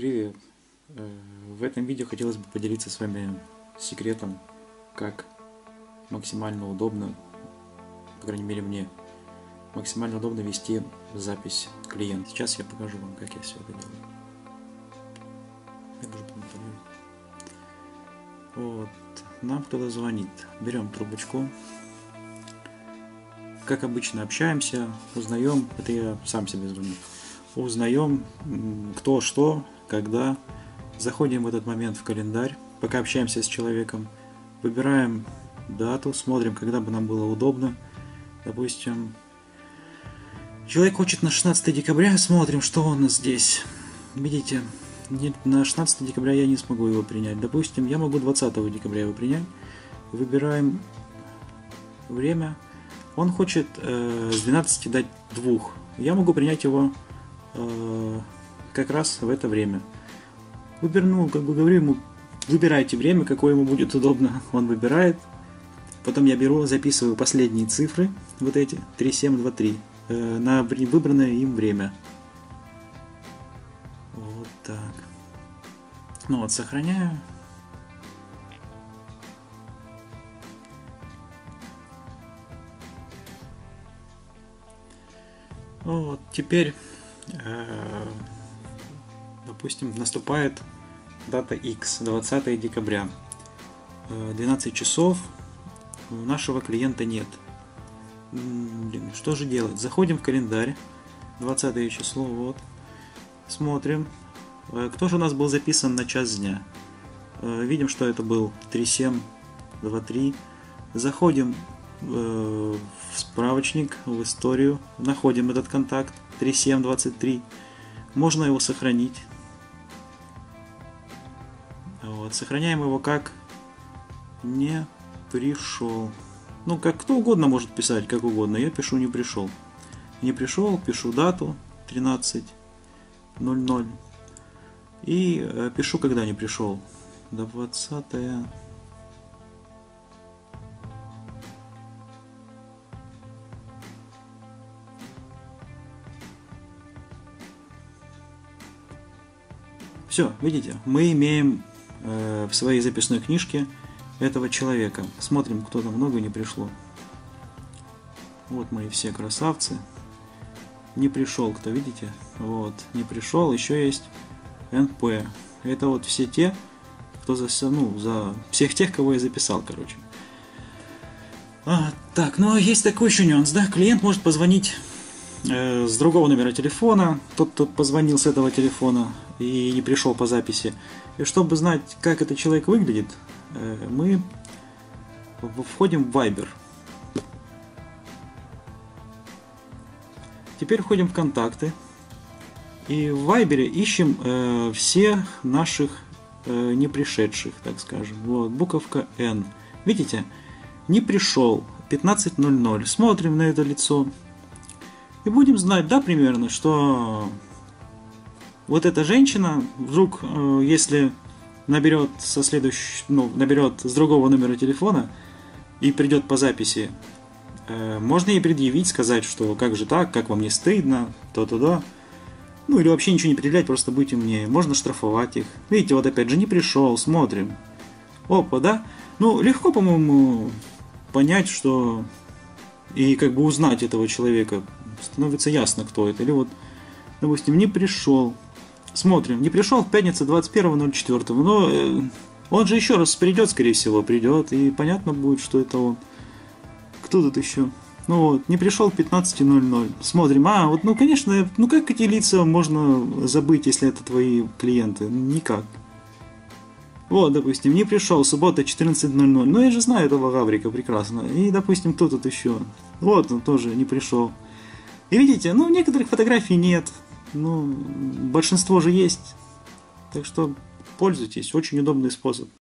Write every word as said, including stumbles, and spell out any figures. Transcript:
Привет! Э, В этом видео хотелось бы поделиться с вами секретом, как максимально удобно, по крайней мере мне, максимально удобно вести запись клиента. Сейчас я покажу вам, как я все это делаю. Я уже помню. Вот, нам кто-то звонит. Берем трубочку. Как обычно общаемся, узнаем, это я сам себе звоню. Узнаем, кто, что, когда. Заходим в этот момент в календарь, пока общаемся с человеком. Выбираем дату, смотрим, когда бы нам было удобно. Допустим, человек хочет на шестнадцатое декабря, смотрим, что у нас здесь. Видите, на шестнадцатое декабря я не смогу его принять. Допустим, я могу двадцатого декабря его принять. Выбираем время. Он хочет э, с двенадцати дать двух. Я могу принять его э, как раз в это время. Выберну, как бы говорю ему, выбирайте время, какое ему будет удобно. Он выбирает. Потом я беру, записываю последние цифры, вот эти, три семь два три, э, на выбранное им время. Вот так. Ну вот, сохраняю. Вот, теперь, э, допустим, наступает дата X, двадцатое декабря, двенадцать часов, у нашего клиента нет. Блин, что же делать? Заходим в календарь, двадцатое число, вот, смотрим, кто же у нас был записан на час дня. Видим, что это был три семь два три. Заходим в справочник, в историю, находим этот контакт три семь двадцать три, можно его сохранить. Вот, сохраняем его как не пришел. Ну, как кто угодно может писать, как угодно. Я пишу не пришел. Не пришел, пишу дату тринадцать ноль ноль и э, пишу, когда не пришел. двадцатое. Все, видите, мы имеем э, в своей записной книжке этого человека. Смотрим, кто там, много не пришло. Вот мои все красавцы. Не пришел кто, видите? Вот, не пришел. Еще есть эн пэ. Это вот все те, кто за, ну, за всех тех, кого я записал, короче. А, так, ну есть такой еще нюанс, да? Клиент может позвонить э, с другого номера телефона. Тот, кто позвонил с этого телефона и не пришел по записи. И чтобы знать, как этот человек выглядит, мы входим в Viber. Теперь входим в контакты. И в Viber ищем э, всех наших э, не пришедших, так скажем. Вот, буковка N. Видите? Не пришел. пятнадцать ноль ноль. Смотрим на это лицо. И будем знать, да, примерно, что вот эта женщина, вдруг, если наберет со следующего, ну, наберет с другого номера телефона и придет по записи, можно ей предъявить, сказать, что как же так, как вам не стыдно, то-то-да. Ну, или вообще ничего не предъявлять, просто быть умнее. Можно штрафовать их. Видите, вот опять же не пришел, смотрим. Опа, да? Ну, легко, по-моему, понять, что и как бы узнать этого человека. Становится ясно, кто это. Или вот, допустим, не пришел. Смотрим, не пришел в пятницу двадцать первого ноль четвёртого, но э, он же еще раз придет, скорее всего, придет, и понятно будет, что это он. Кто тут еще? Ну вот, не пришел в пятнадцать ноль ноль. Смотрим, а, вот, ну, конечно, ну как эти лица можно забыть, если это твои клиенты? Никак. Вот, допустим, не пришел, суббота четырнадцать ноль ноль. Ну, я же знаю этого Гаврика прекрасно. И, допустим, кто тут еще? Вот, он тоже не пришел. И видите, ну, некоторых фотографий нет. Ну, большинство же есть. Так что пользуйтесь. Очень удобный способ.